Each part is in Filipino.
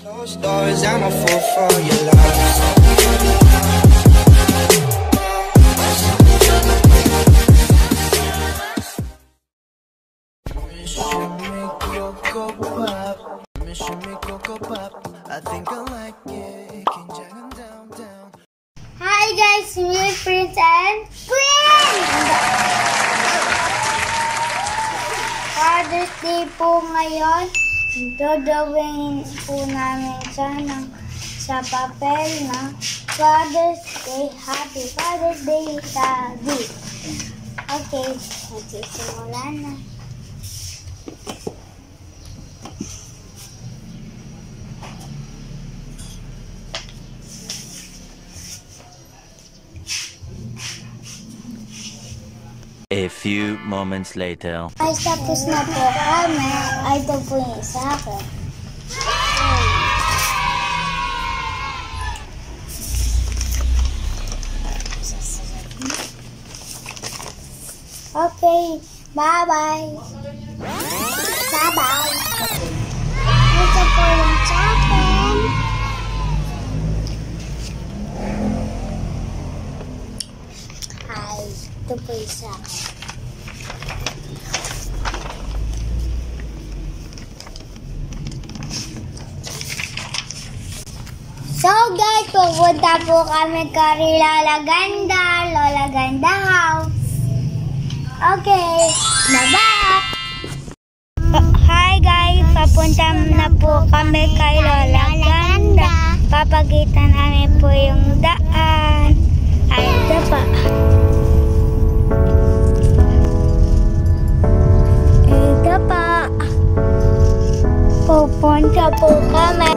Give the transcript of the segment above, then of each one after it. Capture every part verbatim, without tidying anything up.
Closed doors, I'm a fool for your love. I think I like it. Down, down. Hi guys, me Prince and Queen! Father's Day po ngayon. Dodawin po namin siya ng, sa papel na Father's Day. Happy Father's Day, Daddy. Okay, magsisimula na. A few moments later. Ay, tapos na po kami. Ay, ito po yung sa akin. Okay, bye-bye. Bye-bye. Ito po yung sa akin. Ay, ito po yung sa akin. So guys, pupunta po kami kay Lola Ganda, Lola Ganda House. Okay, bye-bye! Hi guys, papunta na po kami kay Lola Ganda. Papagitan namin po yung daan. Ay, ito pa. Ito pa. Pupunta po kami.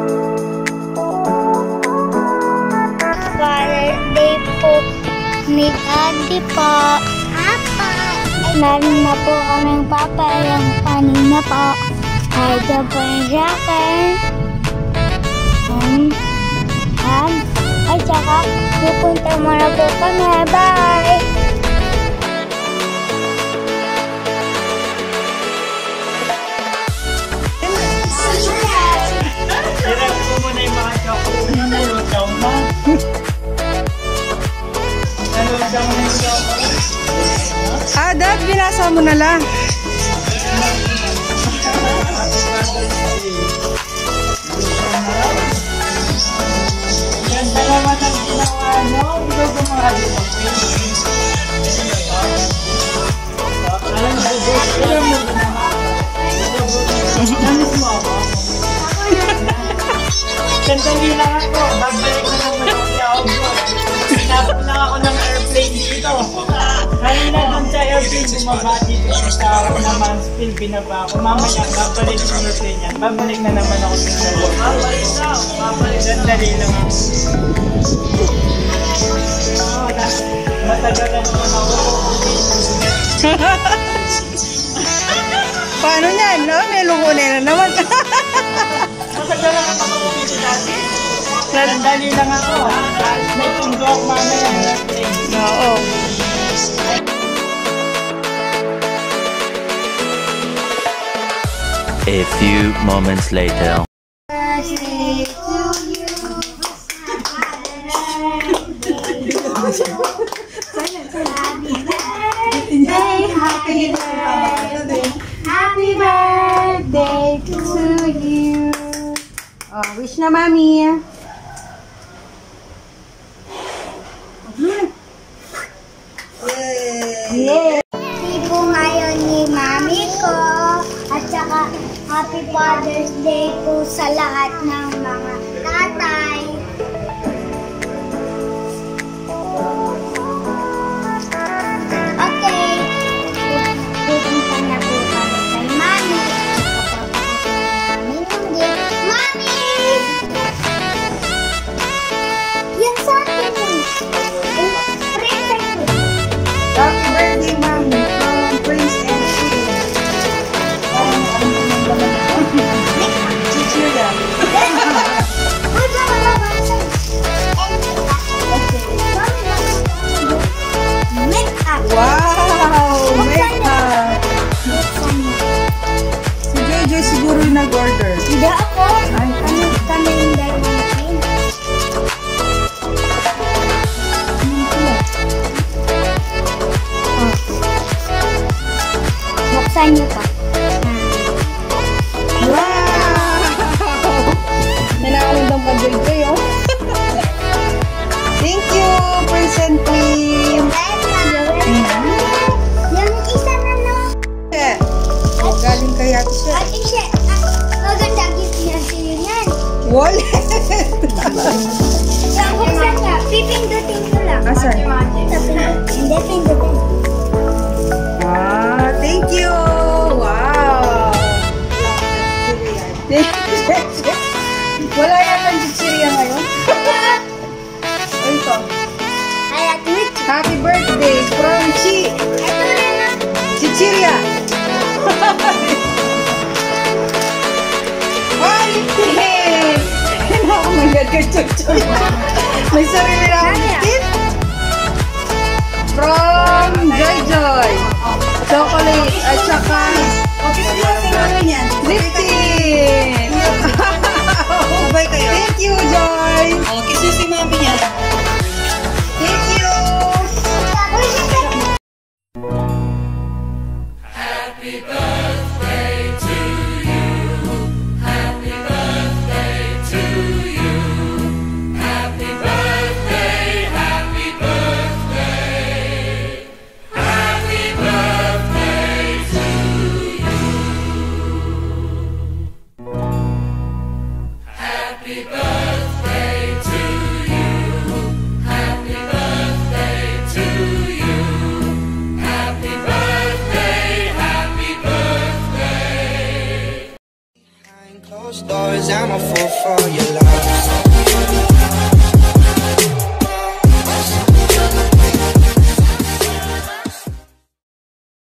Father's Day po ni Daddy po. Papa. Meron na po kaming papa yung kanina po. Ay, ito po yung jacket. Um, um, ay, tsaka pupunta muna po kami. Bye! Hirap ko muna yung mga chocolate. Nalutaw mo. Nalutaw mo na yung chocolate. Ah, Dad, binasa mo na lang. Yan, dalawa ng ginawa, no? Ikaw ba mga dito? Alam mo, alam mo ginawa. Namis mo ako? Sandali lang ako. Babalik na naman ako sa outdoor. Sinapot lang ako ng airplane dito. Kanina dun sa airplane, bumaba dito sa naman spill, binaba ako. Mamaya, babalik yung airplane yan. Babalik na naman ako sa airplane. Babalik na. Babalik. Sandali lang ako. Matagal na naman ako. Paano yan, no? May lumunin na naman. Matagal lang ako dito dati. Sandali lang ako. May tundo ako mamaya ng airplane. Oo. A few moments later. Birthday to you. Happy birthday, happy birthday to you. Oh, wish na, Mami. Yay! Happy po ngayon ni Mami ko. At saka Happy Father's Day po sa lahat ng mga tatay. Okay. Pupunta na po kami kay Mami. Mami ng gift. Mami! Yan sa akin. Happy birthday, Mami. From Prince and Queen. Um, ano naman naman? Teacher lang. buksan niyo po. Wow! Nanakalandang pa joy joy, oh. Thank you, present queen. Yung isa na no. Eh, galing kaya ito siya. At isa, maganda gift niya sa'yo yan. Wallet! Yung buksan niya, pipindutin ko lang. Asan? Ito, pindutin. Hindi, pindutin. Ah, thank you! Wow! Wala yata ang chichirya ngayon. Ay, ito. Ay, at which? Happy birthday from Chi! Ito na na. Chichirya! Ay! Hey! Oh my God, kachok-chok. May sarili na akong tip. From Joy Joy. Chocolate at saka lipstick. Sabay kayo. Thank you, Joy. Oh, kiss si mami niya. Thank you. Closed doors, I'm a fool for your love.